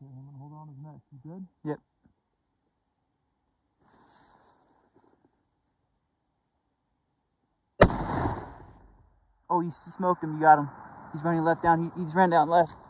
Okay, I'm gonna hold on his neck. You good? Yep. Oh, he smoked him. You got him. He's running left down. He's ran down left.